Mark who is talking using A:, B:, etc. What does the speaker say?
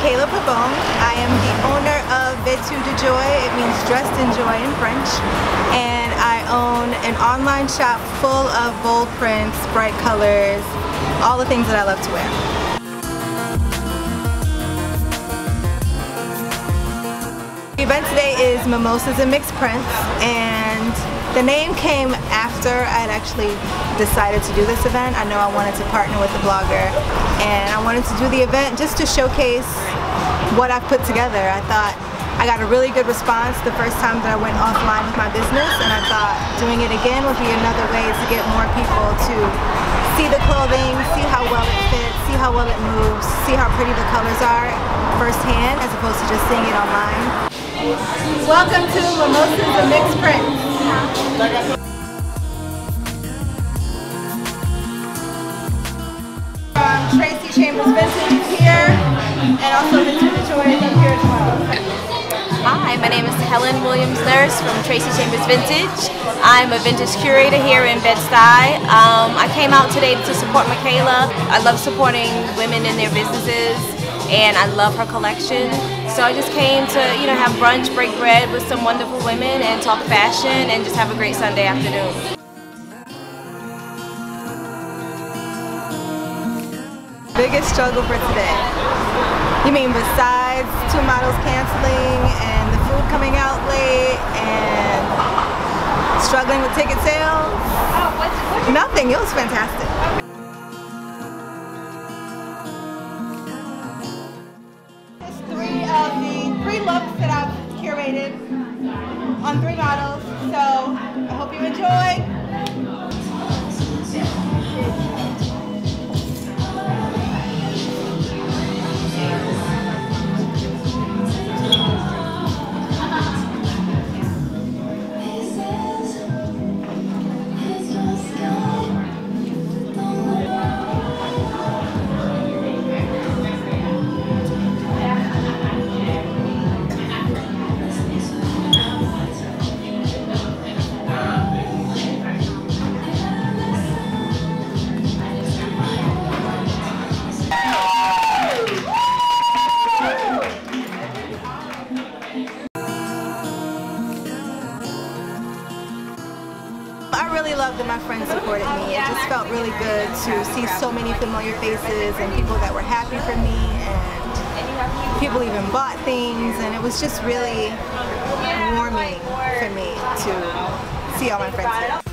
A: Mikaela. I am the owner of Vêtu de Joy. It means dressed in joy in French. And I own an online shop full of bold prints, bright colors, all the things that I love to wear. The event today is Mimosas and Mixed Prints, and the name came after I had actually decided to do this event. I know I wanted to partner with a blogger, and I wanted to do the event just to showcase what I've put together. I thought I got a really good response the first time that I went offline with my business, and I thought doing it again would be another way to get more people to see the clothing, see how well it fits, see how well it moves, see how pretty the colors are firsthand as opposed to just seeing it online. Welcome to Mimosas and Mixed Prints. Tracy Chambers Vintage is here, and also Vêtu de Joy is up here as well.
B: Hi, my name is Helen Williams-Nurse from Tracy Chambers Vintage. I'm a vintage curator here in Bed-Stuy. I came out today to support Mikaela. I love supporting women in their businesses, and I love her collection. So I just came to, have brunch, break bread with some wonderful women and talk fashion and just have a great Sunday afternoon.
A: Biggest struggle for today? You mean besides 2 models canceling and the food coming out late and struggling with ticket sales? Nothing, it was fantastic. Three looks that I've curated on 3 models, so I hope you enjoy. I really loved that my friends supported me. It just felt really good to see so many familiar faces and people that were happy for me, and people even bought things, and it was just really warming for me to see all my friends here.